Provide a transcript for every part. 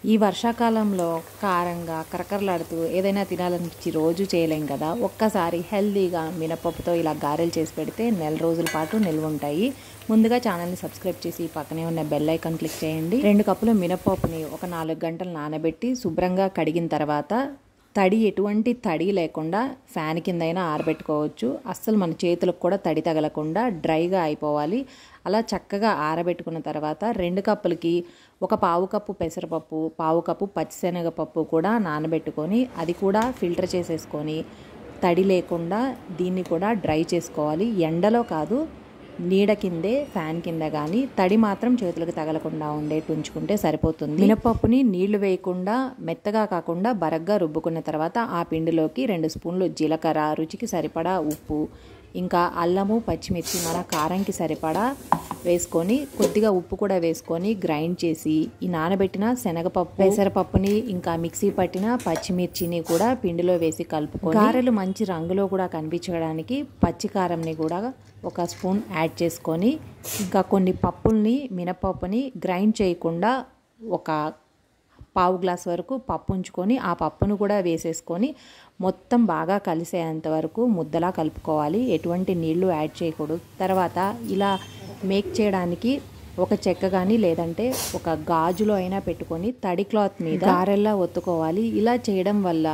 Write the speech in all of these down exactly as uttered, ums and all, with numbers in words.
ఈ వర్షాకాలంలో కారంగా కరకరలాడుతూ ఏదైనా తినాలనిపించి రోజు చేయలేం కదా. ఒక్కసారి హెల్దీగా మినపప్పుతో ఇలా గారెలు చేసి పెడితే నెల రోజుల పాటు నిల్వ ఉంటాయి. ముందుగా ఛానల్ని సబ్స్క్రైబ్ చేసి పక్కనే ఉన్న బెల్ ఐకాన్ క్లిక్ చేయండి. రెండు కప్పులు మినపప్పుని ఒక నాలుగు గంటలు నానబెట్టి శుభ్రంగా కడిగిన తర్వాత తడి ఎటువంటి తడి లేకుండా ఫ్యాన్ కిందైనా ఆరబెట్టుకోవచ్చు. అస్సలు మన చేతులకు కూడా తడి తగలకుండా డ్రైగా అయిపోవాలి. అలా చక్కగా ఆరబెట్టుకున్న తర్వాత రెండు కప్పులకి ఒక పావు కప్పు పెసరపప్పు, పావు కప్పు పచ్చిశనగపప్పు కూడా నానబెట్టుకొని అది కూడా ఫిల్టర్ చేసేసుకొని తడి లేకుండా దీన్ని కూడా డ్రై చేసుకోవాలి. ఎండలో కాదు, నీడ కిందే ఫ్యాన్ కింద కానీ తడి మాత్రం చేతులకు తగలకుండా ఉండేట్టు ఉంచుకుంటే సరిపోతుంది. మినపప్పుని నీళ్లు వేయకుండా మెత్తగా కాకుండా బరగ్గా రుబ్బుకున్న తర్వాత ఆ పిండిలోకి రెండు స్పూన్లు జీలకర్ర, రుచికి సరిపడా ఉప్పు, ఇంకా అల్లము, పచ్చిమిర్చి మన కారంకి సరిపడా వేసుకొని కొద్దిగా ఉప్పు కూడా వేసుకొని గ్రైండ్ చేసి ఈ నానబెట్టిన శనగపప్పు, పెసరపప్పుని ఇంకా మిక్సీ పట్టిన పచ్చిమిర్చిని కూడా పిండిలో వేసి కలుపుకొని గారెలు మంచి రంగులో కూడా కనిపించడానికి పచ్చి కారంని కూడా ఒక స్పూన్ యాడ్ చేసుకొని ఇంకా కొన్ని పప్పుల్ని మినపప్పుని గ్రైండ్ చేయకుండా ఒక పావు గ్లాస్ వరకు పప్పు ఉంచుకొని ఆ పప్పును కూడా వేసేసుకొని మొత్తం బాగా కలిసేంత వరకు ముద్దలా కలుపుకోవాలి. ఎటువంటి నీళ్లు యాడ్ చేయకూడదు. తర్వాత ఇలా మేక్ చేయడానికి ఒక చెక్క కానీ లేదంటే ఒక గాజులో అయినా పెట్టుకొని తడి క్లాత్ మీద గారెల్లా ఒత్తుకోవాలి. ఇలా చేయడం వల్ల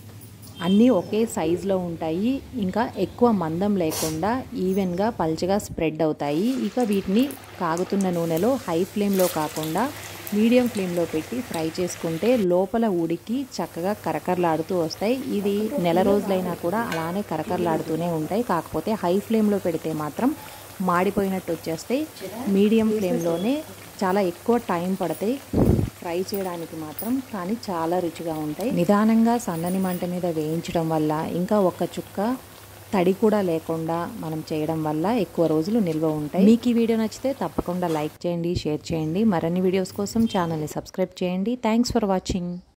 అన్నీ ఒకే సైజులో ఉంటాయి. ఇంకా ఎక్కువ మందం లేకుండా ఈవెన్గా పల్చగా స్ప్రెడ్ అవుతాయి. ఇక వీటిని కాగుతున్న నూనెలో హై ఫ్లేమ్లో కాకుండా మీడియం ఫ్లేమ్లో పెట్టి ఫ్రై చేసుకుంటే లోపల ఉడికి చక్కగా కరకరలాడుతూ వస్తాయి. ఇది నెల రోజులైనా కూడా అలానే కరకరలాడుతూనే ఉంటాయి. కాకపోతే హై ఫ్లేమ్లో పెడితే మాత్రం మాడిపోయినట్టు వచ్చేస్తాయి. మీడియం ఫ్లేమ్లోనే చాలా ఎక్కువ టైం పడతాయి ఫ్రై చేయడానికి మాత్రం, కానీ చాలా రుచిగా ఉంటాయి. నిదానంగా సన్నని మంట మీద వేయించడం వల్ల ఇంకా ఒక్క చుక్క తడి కూడా లేకుండా మనం చేయడం వల్ల ఎక్కువ రోజులు నిల్వ ఉంటాయి. మీకు ఈ వీడియో నచ్చితే తప్పకుండా లైక్ చేయండి, షేర్ చేయండి. మరిన్ని వీడియోస్ కోసం ఛానల్ని సబ్స్క్రైబ్ చేయండి. Thanks for watching.